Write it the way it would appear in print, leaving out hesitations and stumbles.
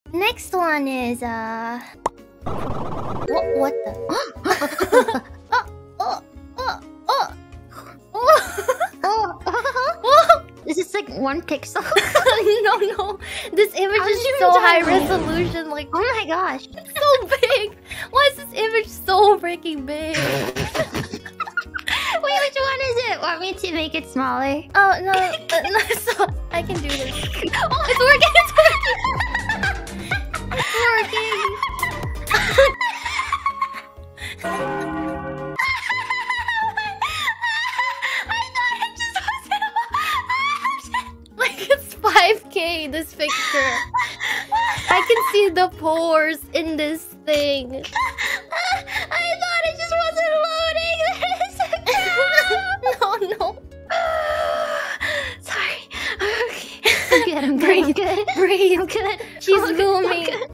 Next one is what the? This is like 1 pixel. No. This image is so high resolution. Like, oh my gosh, it's so big. Why is this image so freaking big? Wait, which one is it? Want me to make it smaller? Oh no, so I can do this. Oh, it's working. It's working. Like it's 5K. This picture. I can see the pores in this thing. I thought it just wasn't loading. No. Sorry. Okay. I'm good. Breathe. I'm good. She's Mumei.